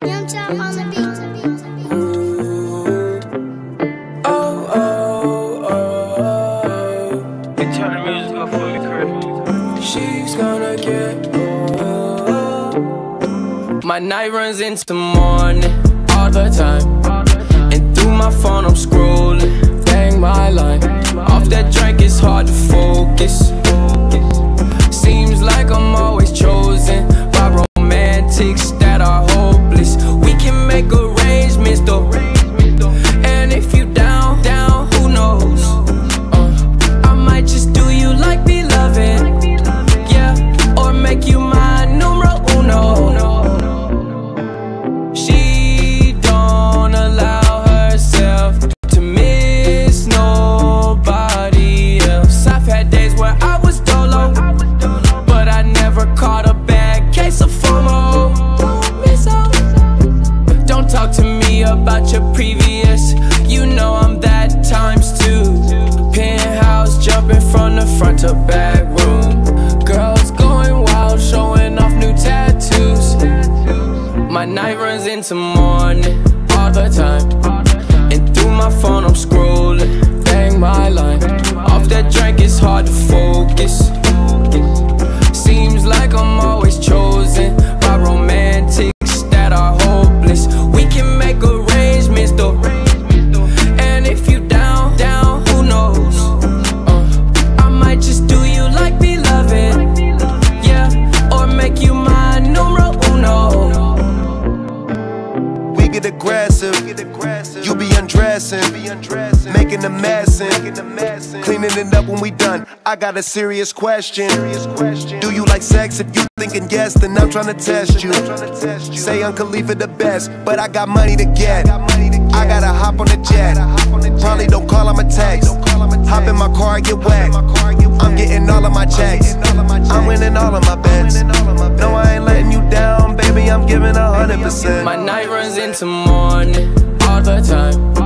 Young Chop on the beat. She's gonna get my night runs into morning all the time, and through my phone I'm scrolling, bang my line. Off that drink it's hard to focus. Seems like I'm always chosen by romantics that are hopeless. We can make arrangements though, and if you down, who knows? I might just do you like beloved, yeah, or make you my numero uno. She don't allow herself to miss nobody else. I've had days where I was dolo, but I never caught a bad case of FOMO. Don't talk to me about your previous, you know I'm that times two. Penthouse jumping from the front to back room. Girls going wild, showing off new tattoos. My night runs into morning all the time, and through my phone I'm scrolling, bang my line. Off that drink it's hard to focus. Seems like I'm always chosen by romantics that are hopeless. We can make arrangements though, and if you down, who knows? I might just do you like beloved, yeah, or make you my numero uno. We get aggressive, you be undressing, making a mess and cleaning it up when we done. I got a serious question. Do you like sex? If you thinking yes, then I'm trying to test you. Say Uncle Khalifa the best, but I got money to get. I gotta hop on the jet. Probably don't call, I'ma text. Hop in my car, get wet. I'm getting all of my checks. I'm winning all of my bets. No, I ain't letting you down, baby, I'm giving 100%. My night runs into morning all the time,